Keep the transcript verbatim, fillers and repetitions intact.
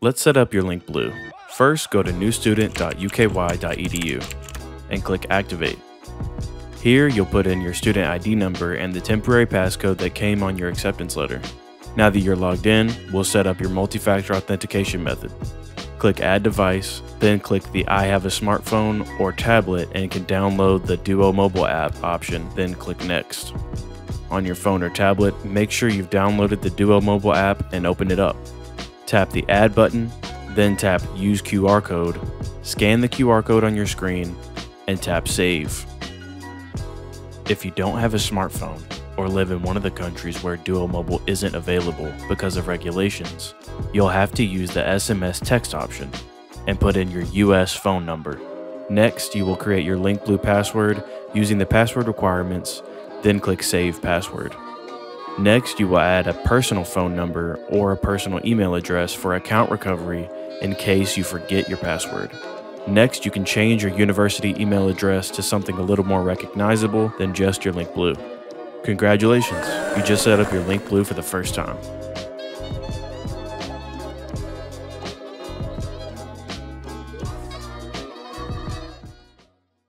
Let's set up your linkblue. First, go to new student dot U K Y dot E D U and click Activate. Here, you'll put in your student I D number and the temporary passcode that came on your acceptance letter. Now that you're logged in, we'll set up your multi-factor authentication method. Click Add Device, then click the I have a smartphone or tablet and can download the Duo mobile app option, then click Next. On your phone or tablet, make sure you've downloaded the Duo mobile app and open it up. Tap the Add button, then tap Use Q R Code, scan the Q R code on your screen, and tap Save. If you don't have a smartphone or live in one of the countries where Duo Mobile isn't available because of regulations, you'll have to use the S M S text option and put in your U S phone number. Next, you will create your linkblue password using the password requirements, then click Save Password. Next, you will add a personal phone number or a personal email address for account recovery in case you forget your password. Next, you can change your university email address to something a little more recognizable than just your linkblue. Congratulations, you just set up your linkblue for the first time.